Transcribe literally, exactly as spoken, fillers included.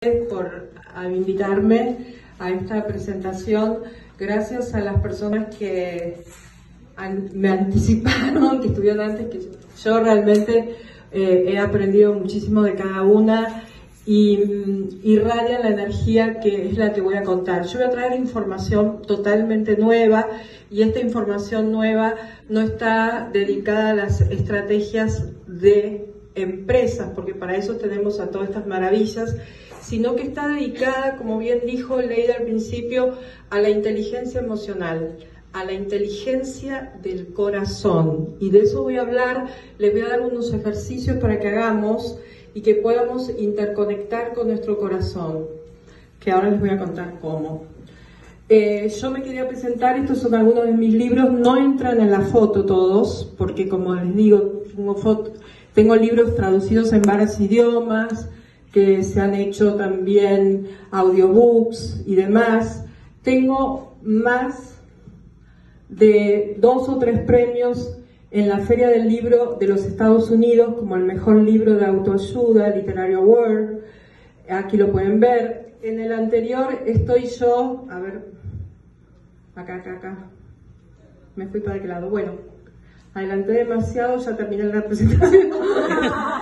por invitarme a esta presentación. Gracias a las personas que an me anticiparon, que estuvieron antes que yo. Yo realmente eh, he aprendido muchísimo de cada una y mm, irradian la energía que es la que voy a contar. Yo voy a traer información totalmente nueva y esta información nueva no está dedicada a las estrategias de empresas, porque para eso tenemos a todas estas maravillas, sino que está dedicada, como bien dijo Leida al principio, a la inteligencia emocional, a la inteligencia del corazón. Y de eso voy a hablar. Les voy a dar unos ejercicios para que hagamos y que podamos interconectar con nuestro corazón, que ahora les voy a contar cómo. Eh, yo me quería presentar, estos son algunos de mis libros, no entran en la foto todos, porque como les digo, tengo, foto, tengo libros traducidos en varios idiomas, que se han hecho también audiobooks y demás. Tengo más de dos o tres premios en la Feria del Libro de los Estados Unidos, como el mejor libro de autoayuda, Literario Award. Aquí lo pueden ver. En el anterior estoy yo, a ver, acá, acá, acá. Me fui para aquel lado. Bueno, adelanté demasiado, ya terminé la presentación.